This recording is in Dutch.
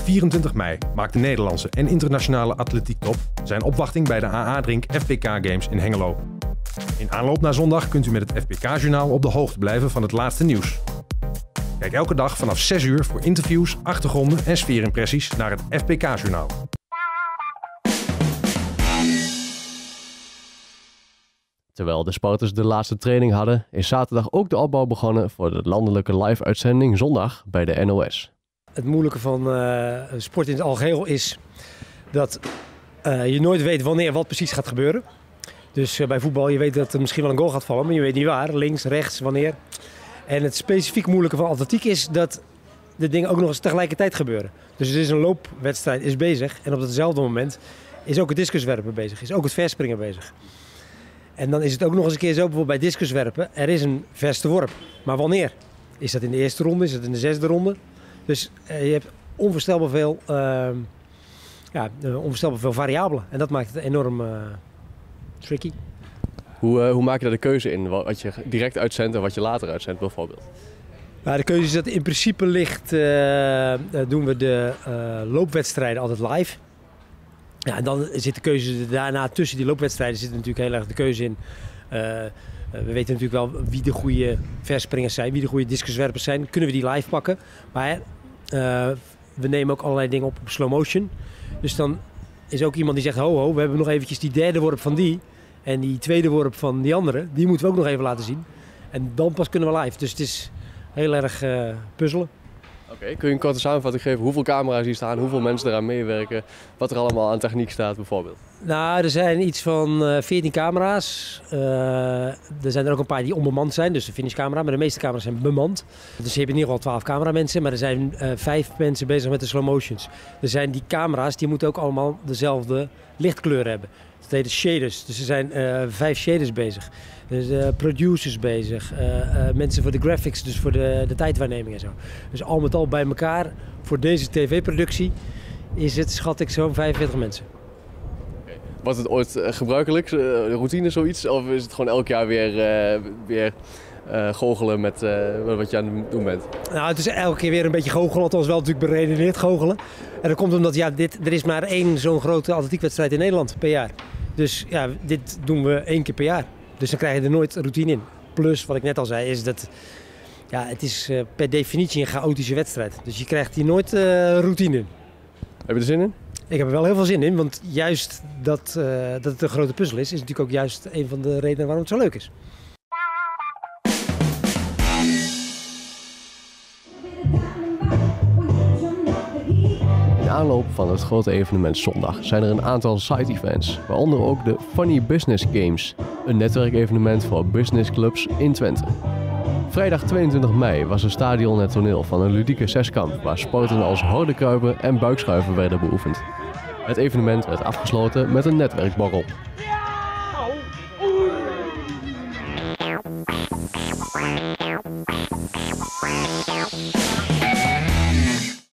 24 mei maakt de Nederlandse en internationale atletiektop zijn opwachting bij de AA Drink FPK Games in Hengelo. In aanloop naar zondag kunt u met het FPK-journaal op de hoogte blijven van het laatste nieuws. Kijk elke dag vanaf 6 uur voor interviews, achtergronden en sfeerimpressies naar het FPK-journaal. Terwijl de sporters de laatste training hadden, is zaterdag ook de opbouw begonnen voor de landelijke live-uitzending zondag bij de NOS. Het moeilijke van sport in het algeheel is dat je nooit weet wanneer wat precies gaat gebeuren. Dus bij voetbal, je weet dat er misschien wel een goal gaat vallen, maar je weet niet waar. Links, rechts, wanneer. En het specifiek moeilijke van atletiek is dat de dingen ook nog eens tegelijkertijd gebeuren. Dus er is een loopwedstrijd is bezig en op hetzelfde moment is ook het discuswerpen bezig, is ook het verspringen bezig. En dan is het ook nog eens een keer zo, bijvoorbeeld bij discuswerpen, er is een verste worp. Maar wanneer? Is dat in de eerste ronde, is dat in de 6e ronde? Dus je hebt onvoorstelbaar veel variabelen. En dat maakt het enorm tricky. Hoe maak je daar de keuze in? Wat je direct uitzendt en wat je later uitzendt bijvoorbeeld? Nou, de keuze is dat in principe ligt, doen we de loopwedstrijden altijd live. Ja, en dan zit de keuze daarna tussen die loopwedstrijden zit natuurlijk heel erg de keuze in. We weten natuurlijk wel wie de goede verspringers zijn, wie de goede discuswerpers zijn. Kunnen we die live pakken? Maar we nemen ook allerlei dingen op slow motion. Dus dan is ook iemand die zegt, ho, we hebben nog eventjes die derde worp van die. En die tweede worp van die andere, die moeten we ook nog even laten zien. En dan pas kunnen we live. Dus het is heel erg puzzelen. Oké, kun je een korte samenvatting geven hoeveel camera's hier staan, hoeveel mensen eraan meewerken, wat er allemaal aan techniek staat bijvoorbeeld? Nou, er zijn iets van 14 camera's. Er zijn er ook een paar die onbemand zijn, dus de finishcamera. Maar de meeste camera's zijn bemand. Dus je hebt in ieder geval 12 cameramensen, maar er zijn 5 mensen bezig met de slow motions. Er zijn die camera's, die moeten ook allemaal dezelfde lichtkleur hebben. Dat heet shaders. Dus er zijn 5 shaders bezig. Dus producers bezig, mensen voor de graphics, dus voor de tijdwaarneming en zo. Dus al met al bij elkaar, voor deze tv-productie, is het, schat ik, zo'n 45 mensen. Was het ooit gebruikelijk, routine zoiets? Of is het gewoon elk jaar weer goochelen met wat je aan het doen bent? Nou, het is elke keer weer een beetje goochelen, althans wel natuurlijk beredeneerd goochelen. En dat komt omdat er is maar 1 zo'n grote atletiekwedstrijd in Nederland per jaar. Dus ja, dit doen we 1 keer per jaar. Dus dan krijg je er nooit routine in. Plus, wat ik net al zei, is dat het is per definitie een chaotische wedstrijd. Dus je krijgt hier nooit routine in. Heb je er zin in? Ik heb er wel heel veel zin in, want juist dat het een grote puzzel is natuurlijk ook juist een van de redenen waarom het zo leuk is. In aanloop van het grote evenement zondag zijn er een aantal side-events, waaronder ook de Funny Business Games, een netwerkevenement voor businessclubs in Twente. Vrijdag 22 mei was het stadion het toneel van een ludieke zeskamp waar sporten als hordekruipen en buikschuiven werden beoefend. Het evenement werd afgesloten met een netwerkborrel.